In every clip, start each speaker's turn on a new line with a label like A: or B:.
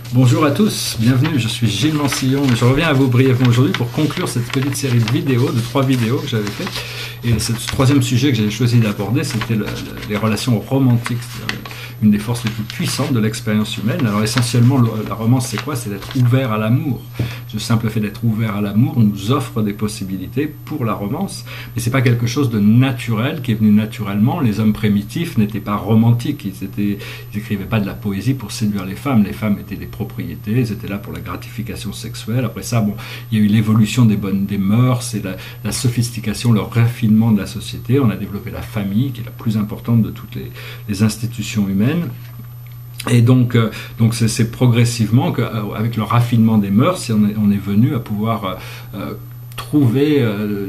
A: Bonjour à tous, bienvenue, je suis Gilles Mansillon et je reviens à vous brièvement aujourd'hui pour conclure cette petite série de vidéos, de 3 vidéos que j'avais faites. Et ce troisième sujet que j'avais choisi d'aborder, c'était les relations romantiques, c'est-à-dire une des forces les plus puissantes de l'expérience humaine. Alors essentiellement, la romance, c'est quoi? C'est d'être ouvert à l'amour. Ce simple fait d'être ouvert à l'amour nous offre des possibilités pour la romance, mais c'est pas quelque chose de naturel qui est venu naturellement. Les hommes primitifs n'étaient pas romantiques, ils écrivaient pas de la poésie pour séduire les femmes. Les femmes étaient des propriétés, elles étaient là pour la gratification sexuelle. Après ça, bon, il y a eu l'évolution des mœurs et la sophistication, le raffinement de la société. On a développé la famille, qui est la plus importante de toutes les institutions humaines. Et donc c'est progressivement qu'avec le raffinement des mœurs, on est venu à pouvoir trouver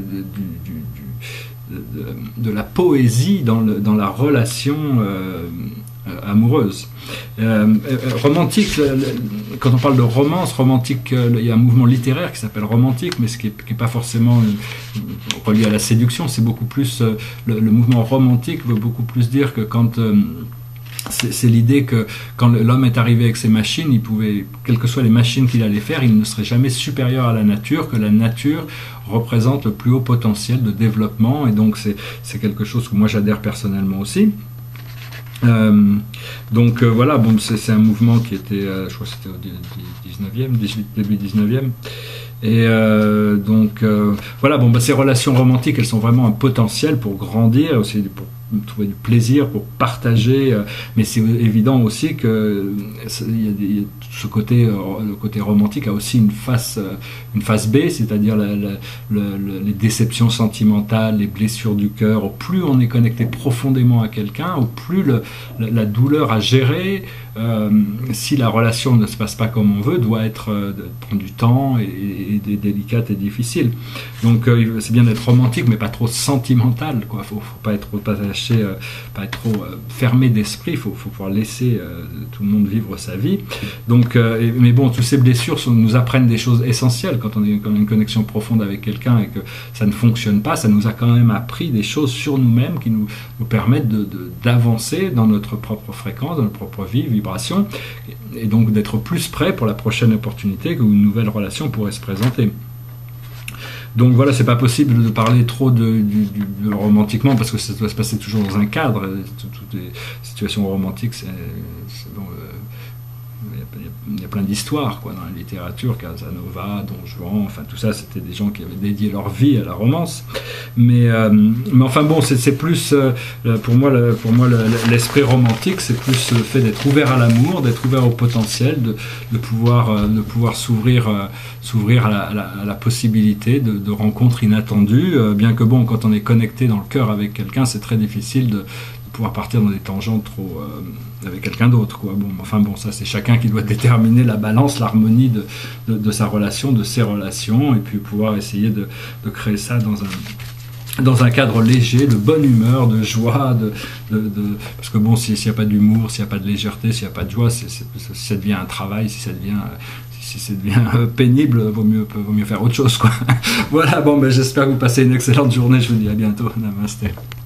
A: de la poésie dans la relation amoureuse. Romantique, quand on parle de romance romantique, il y a un mouvement littéraire qui s'appelle romantique, mais ce qui est pas forcément relié à la séduction. C'est beaucoup plus le mouvement romantique veut beaucoup plus dire que quand c'est l'idée que quand l'homme est arrivé avec ses machines, il pouvait, quelles que soient les machines qu'il allait faire, il ne serait jamais supérieur à la nature, que la nature représente le plus haut potentiel de développement, et donc c'est quelque chose que moi j'adhère personnellement aussi. Voilà, bon, c'est un mouvement qui était, je crois que c'était au 19e, début 19e. Et voilà, bon, ces relations romantiques, elles sont vraiment un potentiel pour grandir, aussi pour trouver du plaisir, pour partager, mais c'est évident aussi que il y a ce côté, le côté romantique a aussi une face B, c'est-à-dire les déceptions sentimentales, les blessures du cœur. Au plus on est connecté profondément à quelqu'un, au plus la douleur à gérer, si la relation ne se passe pas comme on veut, doit prendre du temps et délicate et difficile. Donc c'est bien d'être romantique, mais pas trop sentimental, quoi. Faut pas être trop attaché, pas être trop fermé d'esprit. Faut pouvoir laisser tout le monde vivre sa vie. Donc, mais bon, toutes ces blessures nous apprennent des choses essentielles. Quand on a une connexion profonde avec quelqu'un et que ça ne fonctionne pas, ça nous a quand même appris des choses sur nous-mêmes qui nous permettent d'avancer dans notre propre fréquence, dans notre propre vie, vibration, et donc d'être plus prêt pour la prochaine opportunité où une nouvelle relation pourrait se présenter. Donc voilà, c'est pas possible de parler trop de romantiquement parce que ça doit se passer toujours dans un cadre. Toutes les situations romantiques, bon, il y a plein d'histoires dans la littérature, Casanova, Don Juan, enfin tout ça, c'était des gens qui avaient dédié leur vie à la romance. Mais enfin bon, c'est plus pour moi l'esprit romantique, c'est plus le fait d'être ouvert à l'amour, d'être ouvert au potentiel, de pouvoir s'ouvrir à la possibilité de rencontres inattendues. Bien que bon, quand on est connecté dans le cœur avec quelqu'un, c'est très difficile de pouvoir partir dans des tangentes trop avec quelqu'un d'autre, quoi. Bon, enfin bon, ça c'est chacun qui doit déterminer la balance, l'harmonie de sa relation, de ses relations, et puis pouvoir essayer de créer ça dans un cadre léger, de bonne humeur, de joie, parce que bon, s'il n'y a pas d'humour, s'il n'y a pas de légèreté, s'il n'y a pas de joie, si ça devient un travail, si ça devient pénible, vaut mieux faire autre chose, quoi. Voilà, bon, j'espère que vous passez une excellente journée, je vous dis à bientôt, namasté.